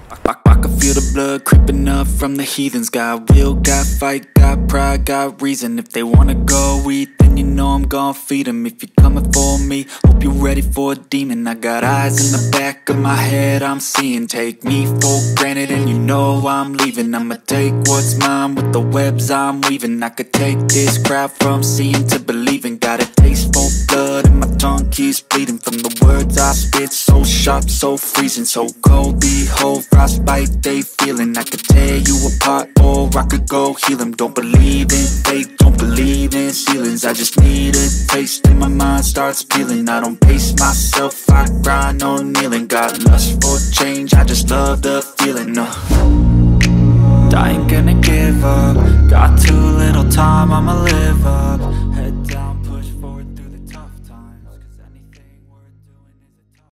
I can feel the blood creeping up from the heathens. Got will, got fight, got pride, got reason. If they wanna go eat, then you know I'm gon' feed them. If you're coming for me, hope you're ready for a demon. I got eyes in the back of my head, I'm seeing. Take me for granted and you know I'm leaving. I'ma take what's mine with the webs I'm weaving. I could take this crowd from seeing to believing. Got a taste for blood and my tongue keeps bleeding from the words I spit. So sharp, so freezing, so cold. Behold, frostbite they feeling. I could tear you apart or I could go heal them. Don't believe in fate, don't believe in ceilings. I just need a taste and my mind starts peeling. I don't pace myself, I grind on kneeling. Got lust for change, I just love the feeling. I ain't gonna give up. Got too little time, I'ma live up.